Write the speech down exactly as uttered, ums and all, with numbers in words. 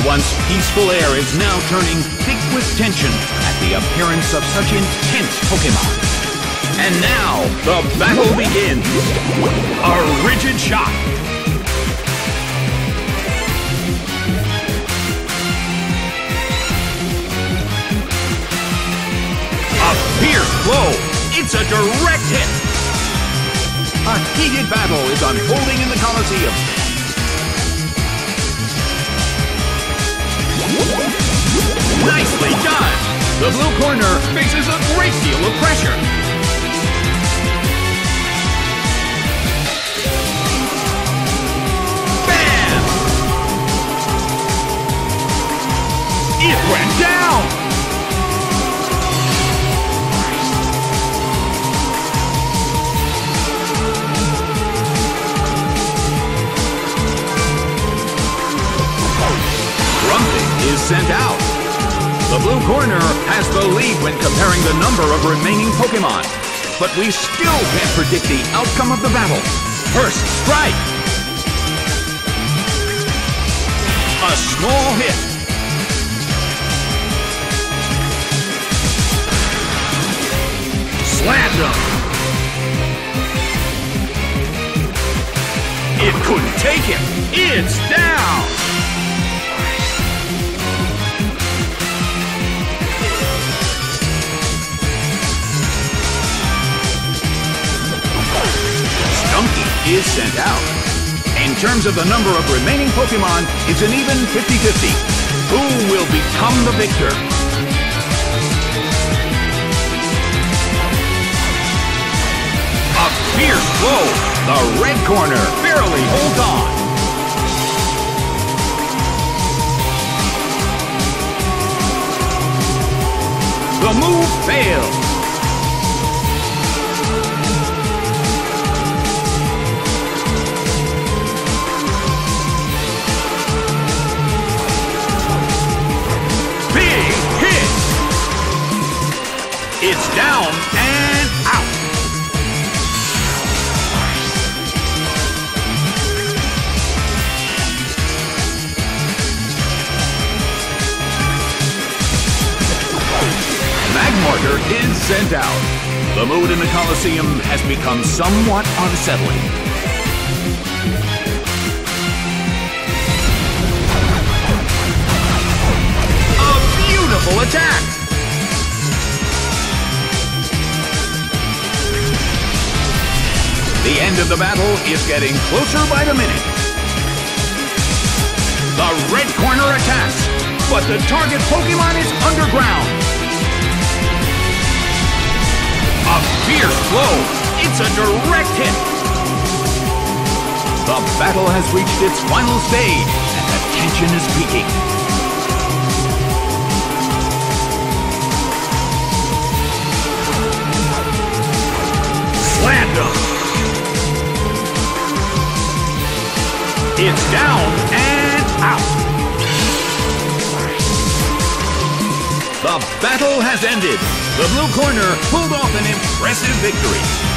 The once peaceful air is now turning thick with tension at the appearance of such intense Pokémon. And now, the battle begins! A rigid shot! A fierce blow! It's a direct hit! A heated battle is unfolding in the Colosseum. Nicely done! The blue corner faces a great deal of pressure. Bam! It went down! Is sent out. The blue corner has the lead when comparing the number of remaining Pokémon, but we still can't predict the outcome of the battle. First strike! A small hit. Slammed him. It couldn't take him. It's down. Is sent out. In terms of the number of remaining Pokémon, it's an even fifty fifty. Who will become the victor? A fierce blow. The red corner barely holds on. The move fails. It's down and out. Magmortar is sent out. The mood in the Colosseum has become somewhat unsettling. A beautiful attack! The end of the battle is getting closer by the minute. The red corner attacks, but the target Pokémon is underground. A fierce blow. It's a direct hit. The battle has reached its final stage, and the tension is peaking. Slammed him. It's down and out. The battle has ended. The blue corner pulled off an impressive victory.